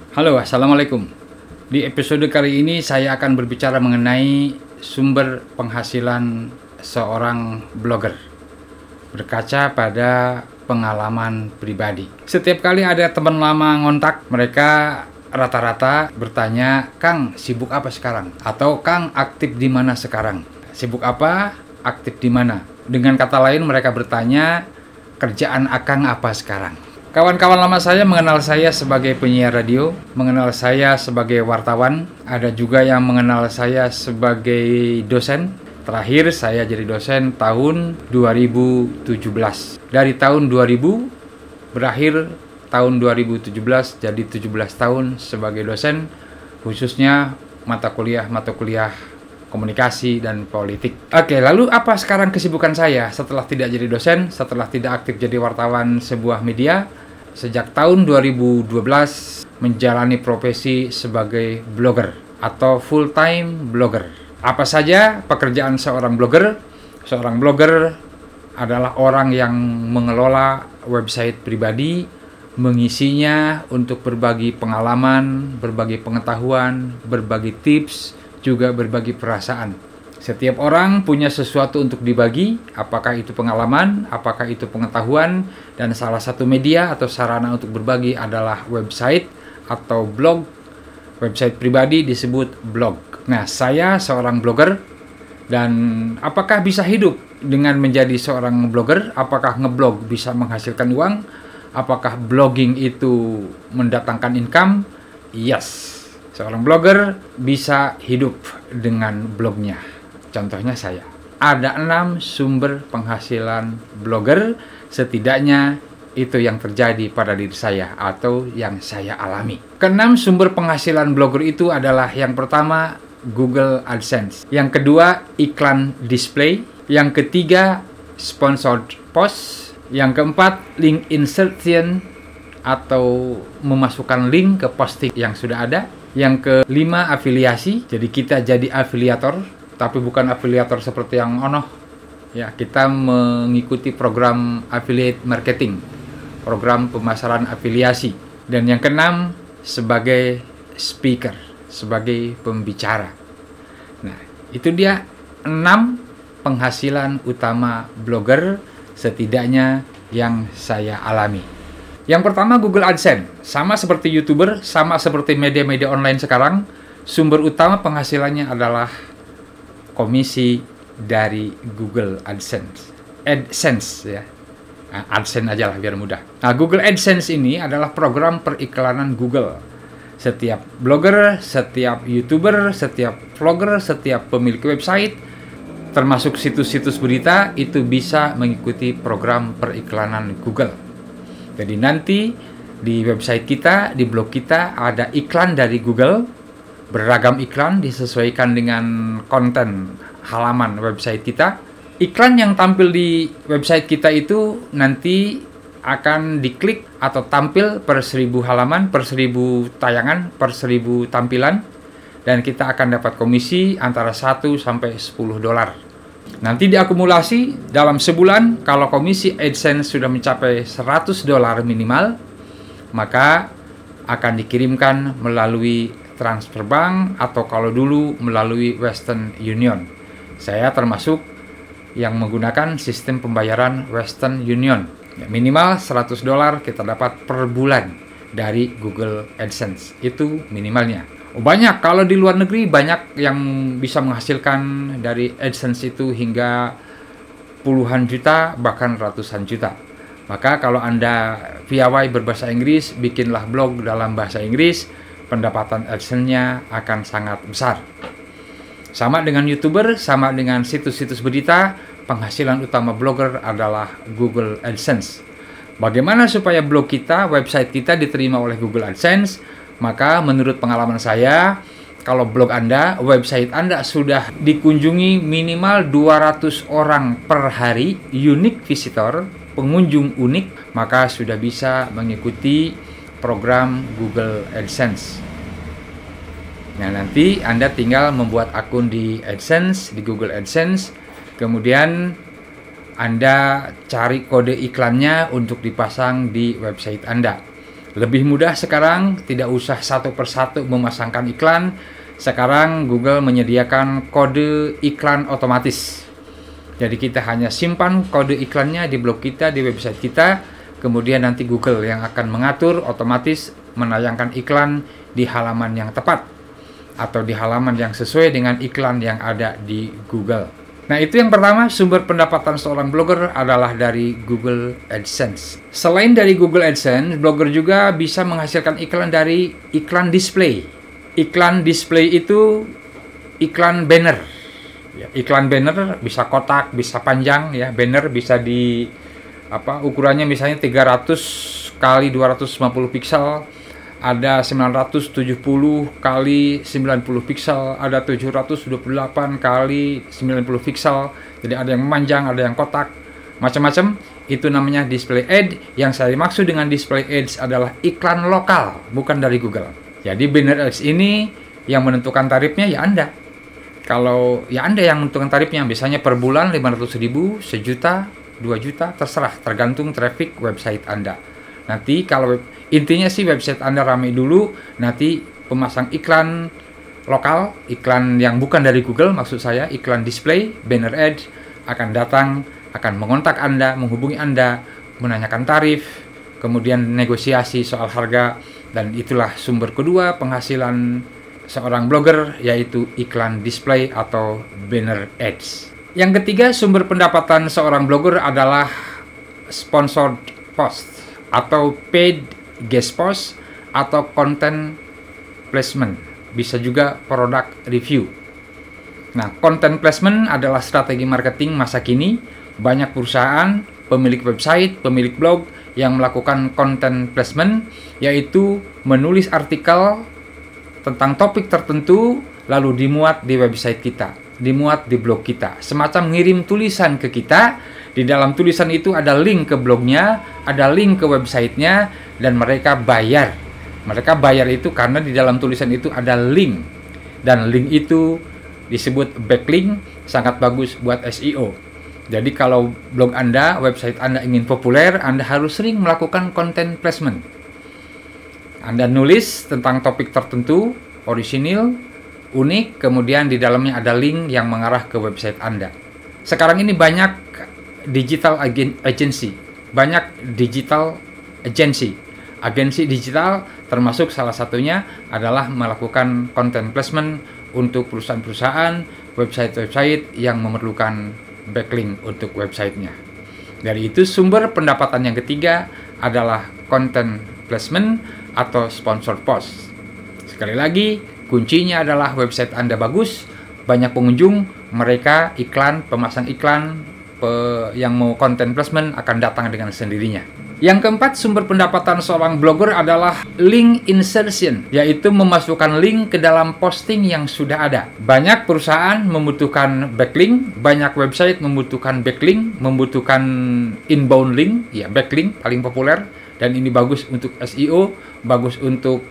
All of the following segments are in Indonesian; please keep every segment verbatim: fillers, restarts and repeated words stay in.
Halo, Assalamualaikum. Di episode kali ini saya akan berbicara mengenai sumber penghasilan seorang blogger berkaca pada pengalaman pribadi. Setiap kali ada teman lama ngontak, mereka rata-rata bertanya, "Kang, sibuk apa sekarang?" Atau "Kang, aktif di mana sekarang?" Sibuk apa? Aktif di mana? Dengan kata lain, mereka bertanya, "Kerjaan Akang apa sekarang?" Kawan-kawan lama saya mengenal saya sebagai penyiar radio, mengenal saya sebagai wartawan, ada juga yang mengenal saya sebagai dosen. Terakhir saya jadi dosen tahun dua ribu tujuh belas. Dari tahun dua ribu berakhir tahun dua ribu tujuh belas, jadi tujuh belas tahun sebagai dosen, khususnya mata kuliah-mata kuliah komunikasi dan politik. Oke, lalu apa sekarang kesibukan saya setelah tidak jadi dosen, setelah tidak aktif jadi wartawan sebuah media? Sejak tahun dua ribu dua belas menjalani profesi sebagai blogger atau full-time blogger. Apa saja pekerjaan seorang blogger? Seorang blogger adalah orang yang mengelola website pribadi, mengisinya untuk berbagi pengalaman, berbagi pengetahuan, berbagi tips, juga berbagi perasaan. Setiap orang punya sesuatu untuk dibagi, apakah itu pengalaman, apakah itu pengetahuan, dan salah satu media atau sarana untuk berbagi adalah website atau blog. Website pribadi disebut blog. Nah, saya seorang blogger, dan apakah bisa hidup dengan menjadi seorang blogger? Apakah ngeblog bisa menghasilkan uang? Apakah blogging itu mendatangkan income? Yes. Seorang blogger bisa hidup dengan blognya. Contohnya saya. Ada enam sumber penghasilan blogger, setidaknya itu yang terjadi pada diri saya atau yang saya alami. Keenam sumber penghasilan blogger itu adalah yang pertama Google AdSense, yang kedua iklan display, yang ketiga sponsored post, yang keempat link insertion atau memasukkan link ke posting yang sudah ada, yang kelima afiliasi, jadi kita jadi afiliator, tapi bukan afiliator seperti yang ono. Ya, kita mengikuti program affiliate marketing, program pemasaran afiliasi. Dan yang keenam sebagai speaker, sebagai pembicara. Nah, itu dia enam penghasilan utama blogger setidaknya yang saya alami. Yang pertama Google AdSense, sama seperti YouTuber, sama seperti media-media online sekarang, sumber utama penghasilannya adalah komisi dari Google AdSense. AdSense ya. Nah, AdSense aja lah biar mudah. Nah, Google AdSense ini adalah program periklanan Google. Setiap blogger, setiap YouTuber, setiap vlogger, setiap pemilik website, termasuk situs-situs berita, itu bisa mengikuti program periklanan Google. Jadi nanti di website kita, di blog kita ada iklan dari Google, beragam iklan disesuaikan dengan konten halaman website kita. Iklan yang tampil di website kita itu nanti akan diklik atau tampil per seribu halaman, per seribu tayangan, per seribu tampilan, dan kita akan dapat komisi antara satu sampai sepuluh dolar. Nanti diakumulasi dalam sebulan, kalau komisi AdSense sudah mencapai seratus dolar minimal, maka akan dikirimkan melalui transfer bank atau kalau dulu melalui Western Union. Saya termasuk yang menggunakan sistem pembayaran Western Union. Ya, minimal seratus dolar kita dapat per bulan dari Google AdSense. Itu minimalnya. Oh, banyak, kalau di luar negeri banyak yang bisa menghasilkan dari AdSense itu hingga puluhan juta, bahkan ratusan juta. Maka kalau Anda piawai berbahasa Inggris, bikinlah blog dalam bahasa Inggris, pendapatan AdSense-nya akan sangat besar. Sama dengan YouTuber, sama dengan situs-situs berita, penghasilan utama blogger adalah Google AdSense. Bagaimana supaya blog kita, website kita diterima oleh Google AdSense? Maka menurut pengalaman saya, kalau blog Anda, website Anda sudah dikunjungi minimal dua ratus orang per hari, unique visitor, pengunjung unik, maka sudah bisa mengikuti program Google AdSense. Nah, nanti Anda tinggal membuat akun di AdSense, di Google AdSense, kemudian Anda cari kode iklannya untuk dipasang di website Anda. Lebih mudah sekarang, tidak usah satu persatu memasangkan iklan. Sekarang Google menyediakan kode iklan otomatis. Jadi kita hanya simpan kode iklannya di blog kita, di website kita, kemudian nanti Google yang akan mengatur otomatis menayangkan iklan di halaman yang tepat atau di halaman yang sesuai dengan iklan yang ada di Google. Nah, itu yang pertama, sumber pendapatan seorang blogger adalah dari Google AdSense. Selain dari Google AdSense, blogger juga bisa menghasilkan iklan dari iklan display. Iklan display itu iklan banner. Ya, iklan banner bisa kotak, bisa panjang ya. Banner bisa di apa ukurannya misalnya tiga ratus kali dua ratus lima puluh piksel, ada sembilan ratus tujuh puluh kali sembilan puluh piksel, ada tujuh ratus dua puluh delapan kali sembilan puluh piksel. Jadi ada yang memanjang, ada yang kotak, macam-macam. Itu namanya display ad. Yang saya maksud dengan display ads adalah iklan lokal, bukan dari Google. Jadi banner ads ini yang menentukan tarifnya ya Anda. Kalau ya Anda yang menentukan tarifnya, biasanya per bulan lima ratus ribu, sejuta, dua juta, terserah, tergantung traffic website Anda. Nanti kalau web, intinya sih website Anda ramai dulu, nanti pemasang iklan lokal, iklan yang bukan dari Google, maksud saya iklan display, banner ad akan datang, akan mengontak Anda, menghubungi Anda, menanyakan tarif, kemudian negosiasi soal harga, dan itulah sumber kedua penghasilan seorang blogger, yaitu iklan display atau banner ads. Yang ketiga, sumber pendapatan seorang blogger adalah sponsored post atau paid guest post atau content placement. Bisa juga product review. Nah, content placement adalah strategi marketing masa kini. Banyak perusahaan, pemilik website, pemilik blog yang melakukan content placement, yaitu menulis artikel tentang topik tertentu lalu dimuat di website kita, dimuat di blog kita, semacam ngirim tulisan ke kita. Di dalam tulisan itu ada link ke blognya, ada link ke websitenya, dan mereka bayar. Mereka bayar itu karena di dalam tulisan itu ada link, dan link itu disebut backlink, sangat bagus buat S E O. Jadi kalau blog Anda, website Anda ingin populer, Anda harus sering melakukan content placement. Anda nulis tentang topik tertentu, orisinil, unik, kemudian di dalamnya ada link yang mengarah ke website Anda. Sekarang ini banyak digital agency, banyak digital agency, agensi digital, termasuk salah satunya adalah melakukan content placement untuk perusahaan-perusahaan, website-website yang memerlukan backlink untuk websitenya. Dari itu sumber pendapatan yang ketiga adalah content placement atau sponsor post. Sekali lagi, kuncinya adalah website Anda bagus, banyak pengunjung, mereka iklan, pemasang iklan, pe, yang mau content placement akan datang dengan sendirinya. Yang keempat, sumber pendapatan seorang blogger adalah link insertion, yaitu memasukkan link ke dalam posting yang sudah ada. Banyak perusahaan membutuhkan backlink, banyak website membutuhkan backlink, membutuhkan inbound link, ya backlink paling populer, dan ini bagus untuk S E O, bagus untuk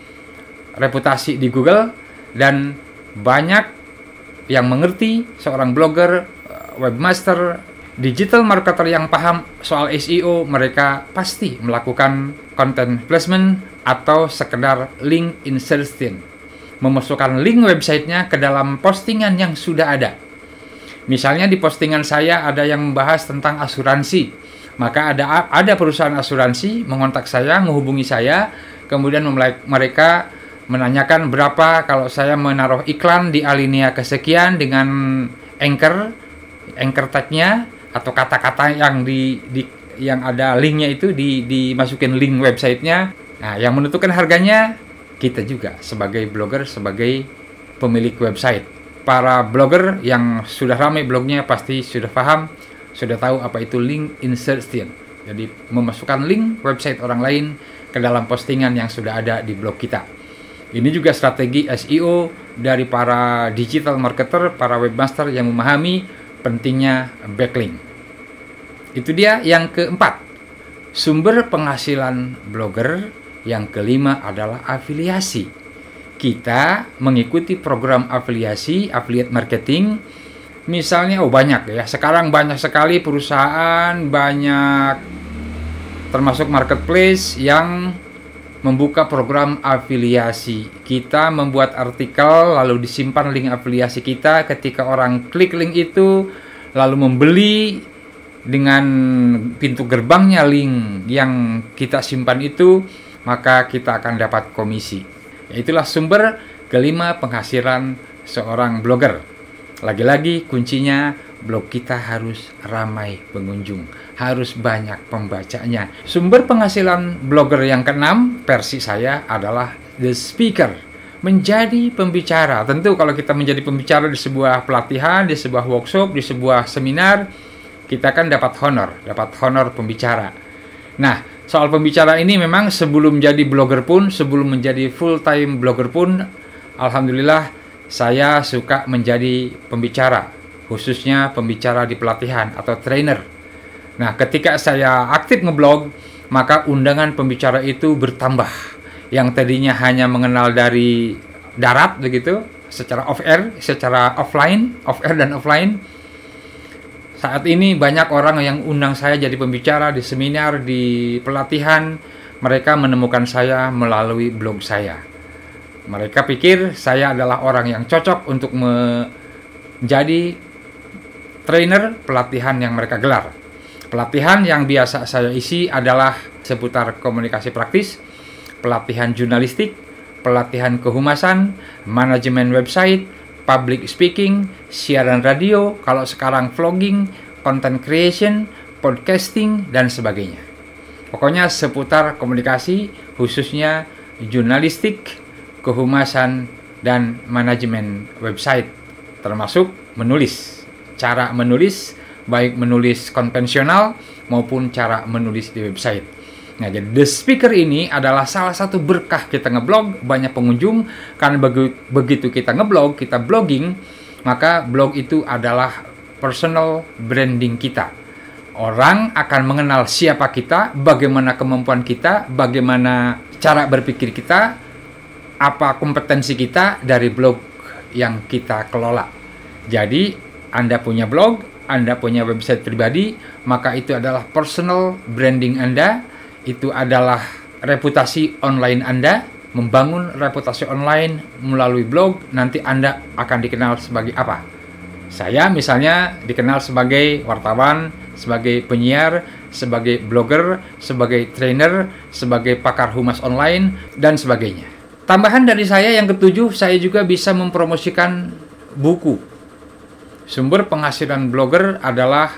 reputasi di Google, dan banyak yang mengerti seorang blogger, webmaster, digital marketer yang paham soal S E O, mereka pasti melakukan content placement atau sekedar link insertion, memasukkan link websitenya ke dalam postingan yang sudah ada. Misalnya di postingan saya ada yang membahas tentang asuransi, maka ada ada perusahaan asuransi mengontak saya, menghubungi saya, kemudian mereka menanyakan berapa kalau saya menaruh iklan di alinea kesekian dengan anchor, anchor tag-nya atau kata-kata yang di, di yang ada linknya itu di, dimasukin link websitenya. Nah, yang menentukan harganya kita juga sebagai blogger, sebagai pemilik website. Para blogger yang sudah ramai blognya pasti sudah paham, sudah tahu apa itu link insertion. Jadi memasukkan link website orang lain ke dalam postingan yang sudah ada di blog kita. Ini juga strategi S E O dari para digital marketer, para webmaster yang memahami pentingnya backlink. Itu dia yang keempat, sumber penghasilan blogger. Yang kelima adalah afiliasi. Kita mengikuti program afiliasi, affiliate marketing. Misalnya, oh banyak ya, sekarang banyak sekali perusahaan, banyak termasuk marketplace yang membuka program afiliasi. Kita membuat artikel lalu disimpan link afiliasi kita. Ketika orang klik link itu lalu membeli dengan pintu gerbangnya link yang kita simpan itu, maka kita akan dapat komisi. Itulah sumber kelima penghasilan seorang blogger. Lagi-lagi kuncinya, blog kita harus ramai pengunjung, harus banyak pembacanya. Sumber penghasilan blogger yang keenam versi saya adalah the speaker, menjadi pembicara. Tentu kalau kita menjadi pembicara di sebuah pelatihan, di sebuah workshop, di sebuah seminar, kita kan dapat honor, dapat honor pembicara. Nah, soal pembicara ini memang sebelum jadi blogger pun, sebelum menjadi full time blogger pun, alhamdulillah saya suka menjadi pembicara, khususnya pembicara di pelatihan atau trainer. Nah, ketika saya aktif ngeblog, maka undangan pembicara itu bertambah. Yang tadinya hanya mengenal dari darat begitu, secara off air, secara offline, off air dan offline. Saat ini banyak orang yang undang saya jadi pembicara di seminar, di pelatihan. Mereka menemukan saya melalui blog saya. Mereka pikir saya adalah orang yang cocok untuk menjadi trainer pelatihan yang mereka gelar. Pelatihan yang biasa saya isi adalah seputar komunikasi praktis, pelatihan jurnalistik, pelatihan kehumasan, manajemen website, public speaking, siaran radio, kalau sekarang vlogging, content creation, podcasting, dan sebagainya. Pokoknya seputar komunikasi, khususnya jurnalistik, kehumasan, dan manajemen website, termasuk menulis. Cara menulis, baik menulis konvensional maupun cara menulis di website. Nah, jadi The Speaker ini adalah salah satu berkah kita ngeblog, banyak pengunjung, karena begitu kita ngeblog, kita blogging, maka blog itu adalah personal branding kita. Orang akan mengenal siapa kita, bagaimana kemampuan kita, bagaimana cara berpikir kita, apa kompetensi kita dari blog yang kita kelola. Jadi, Anda punya blog, Anda punya website pribadi, maka itu adalah personal branding Anda, itu adalah reputasi online Anda. Membangun reputasi online melalui blog, nanti Anda akan dikenal sebagai apa? Saya misalnya dikenal sebagai wartawan, sebagai penyiar, sebagai blogger, sebagai trainer, sebagai pakar humas online, dan sebagainya. Tambahan dari saya yang ketujuh, saya juga bisa mempromosikan buku. Sumber penghasilan blogger adalah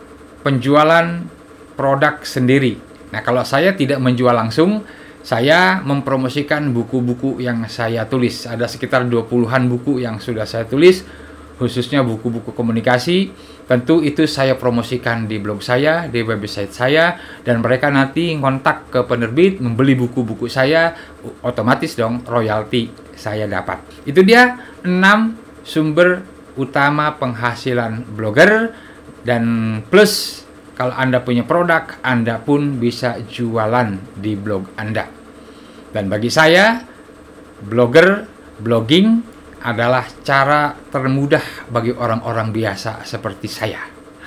penjualan produk sendiri. Nah, kalau saya tidak menjual langsung, saya mempromosikan buku-buku yang saya tulis. Ada sekitar dua puluhan buku yang sudah saya tulis, khususnya buku-buku komunikasi. Tentu itu saya promosikan di blog saya, di website saya, dan mereka nanti ngontak ke penerbit, membeli buku-buku saya, otomatis dong royalti saya dapat. Itu dia enam sumber utama penghasilan blogger, dan plus kalau Anda punya produk, Anda pun bisa jualan di blog Anda. Dan bagi saya, blogger, blogging adalah cara termudah bagi orang-orang biasa seperti saya.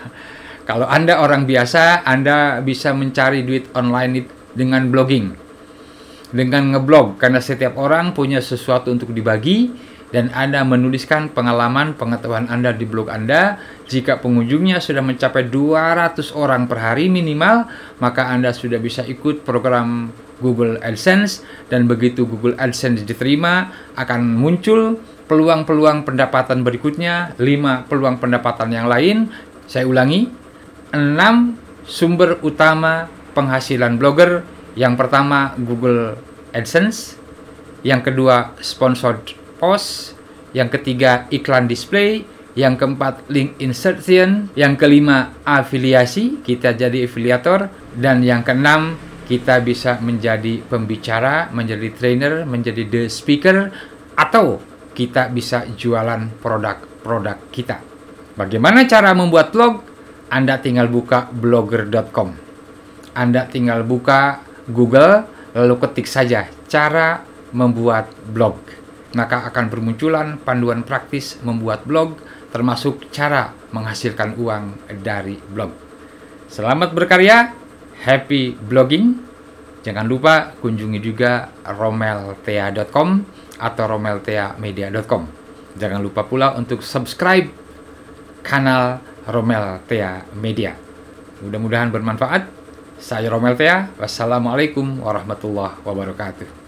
Kalau Anda orang biasa, Anda bisa mencari duit online dengan blogging, dengan ngeblog, karena setiap orang punya sesuatu untuk dibagi, dan Anda menuliskan pengalaman, pengetahuan Anda di blog Anda. Jika pengunjungnya sudah mencapai dua ratus orang per hari minimal, maka Anda sudah bisa ikut program Google AdSense, dan begitu Google AdSense diterima, akan muncul peluang-peluang pendapatan berikutnya, lima peluang pendapatan yang lain. Saya ulangi, enam sumber utama penghasilan blogger. Yang pertama Google AdSense, yang kedua sponsored post, yang ketiga iklan display, yang keempat link insertion, yang kelima afiliasi, kita jadi afiliator, dan yang keenam kita bisa menjadi pembicara, menjadi trainer, menjadi the speaker, atau kita bisa jualan produk-produk kita. Bagaimana cara membuat blog? Anda tinggal buka blogger dot com. Anda tinggal buka Google, lalu ketik saja cara membuat blog. Maka akan bermunculan panduan praktis membuat blog, termasuk cara menghasilkan uang dari blog. Selamat berkarya, happy blogging. Jangan lupa kunjungi juga romeltea dot com atau romeltea media dot com. Jangan lupa pula untuk subscribe kanal Romeltea Media. Mudah-mudahan bermanfaat. Saya Romeltea. Wassalamualaikum warahmatullahi wabarakatuh.